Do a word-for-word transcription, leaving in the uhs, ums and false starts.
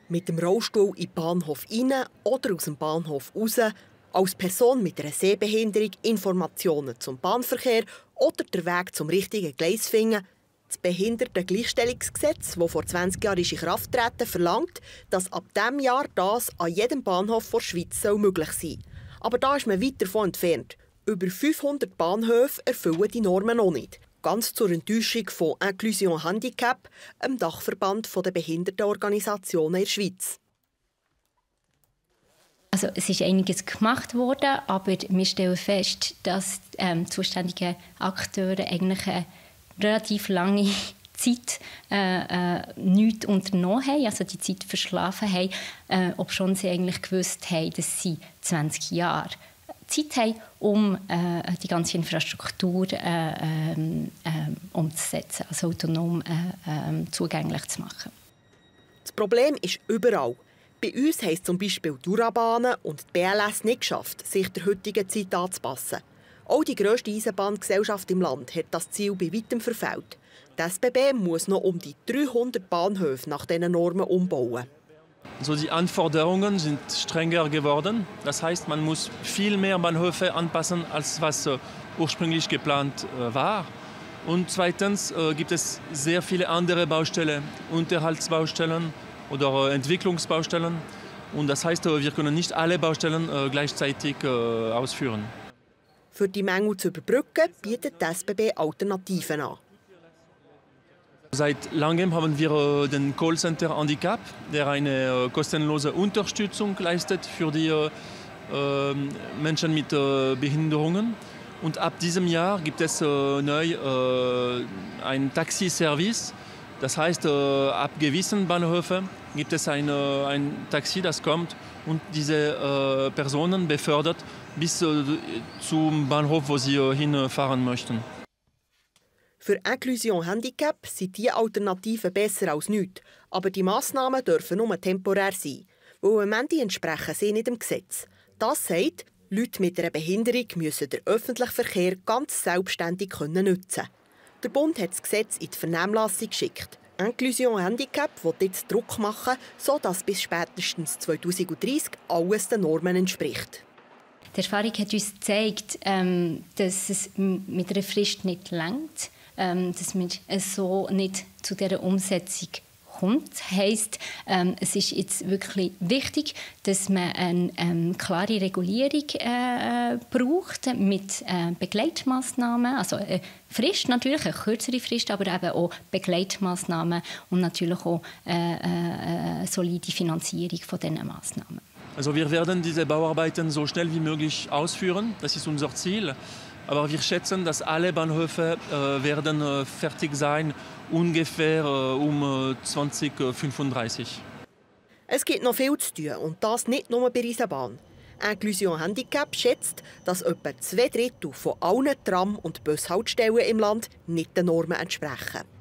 Mit dem Rollstuhl in den Bahnhof rein oder aus dem Bahnhof raus, als Person mit einer Sehbehinderung Informationen zum Bahnverkehr oder den Weg zum richtigen Gleis finden. Das Behindertengleichstellungsgesetz, das vor zwanzig Jahren in Kraft getreten, verlangt, dass ab diesem Jahr das an jedem Bahnhof der Schweiz möglich sein soll. Aber da ist man weit davon entfernt. Über fünfhundert Bahnhöfe erfüllen die Normen noch nicht. Ganz zur Enttäuschung von Inclusion Handicap, dem Dachverband der Behindertenorganisationen in der Schweiz. Also, es ist einiges gemacht worden, aber wir stellen fest, dass ähm, zuständige Akteure eigentlich eine relativ lange Zeit äh, äh, nichts unternommen haben, also die Zeit verschlafen haben, äh, obschon sie eigentlich gewusst haben, dass sie zwanzig Jahre Zeit haben, um äh, die ganze Infrastruktur äh, äh, äh, umzusetzen, also autonom äh, äh, zugänglich zu machen. Das Problem ist überall. Bei uns haben es zum Beispiel Durabahnen und die B L S nicht geschafft, sich der heutigen Zeit anzupassen. Auch die grösste Eisenbahngesellschaft im Land hat das Ziel bei weitem verfehlt. Die S B B muss noch um die dreihundert Bahnhöfe nach diesen Normen umbauen. Also die Anforderungen sind strenger geworden. Das heißt, man muss viel mehr Bahnhöfe anpassen, als was äh, ursprünglich geplant äh, war. Und zweitens äh, gibt es sehr viele andere Baustellen, Unterhaltsbaustellen oder äh, Entwicklungsbaustellen. Und das heißt, äh, wir können nicht alle Baustellen äh, gleichzeitig äh, ausführen. Für die Mängel zu überbrücken, bietet die S B B Alternativen an. Seit langem haben wir den Callcenter Handicap, der eine kostenlose Unterstützung leistet für die äh, Menschen mit äh, Behinderungen. Und ab diesem Jahr gibt es äh, neu äh, einen Taxiservice. Das heißt, äh, ab gewissen Bahnhöfen gibt es ein, äh, ein Taxi, das kommt und diese äh, Personen befördert bis äh, zum Bahnhof, wo sie äh, hinfahren möchten. Für Inclusion Handicap sind diese Alternativen besser als nichts. Aber die Massnahmen dürfen nur temporär sein, weil am Ende entsprechen sie nicht dem Gesetz. Das sagt, Leute mit einer Behinderung müssen den öffentlichen Verkehr ganz selbstständig nutzen können. Der Bund hat das Gesetz in die Vernehmlassung geschickt. Inclusion Handicap will jetzt Druck machen, sodass bis spätestens zweitausenddreissig alles den Normen entspricht. Die Erfahrung hat uns gezeigt, ähm, dass es mit einer Frist nicht reicht, ähm, dass man so nicht zu dieser Umsetzung kommt. Das heisst, ähm, es ist jetzt wirklich wichtig, dass man eine ähm, klare Regulierung äh, braucht mit äh, Begleitmaßnahmen, also eine Frist natürlich, eine kürzere Frist, aber eben auch Begleitmaßnahmen und natürlich auch äh, äh, solide Finanzierung von diesen Maßnahmen. Also wir werden diese Bauarbeiten so schnell wie möglich ausführen. Das ist unser Ziel. Aber wir schätzen, dass alle Bahnhöfe äh, werden äh, fertig sein, ungefähr äh, um äh, zwanzig fünfunddreißig. Es gibt noch viel zu tun und das nicht nur bei Eisenbahn. Inclusion Handicap schätzt, dass etwa zwei Drittel von allen Tram- und Bushaltestellen im Land nicht den Normen entsprechen.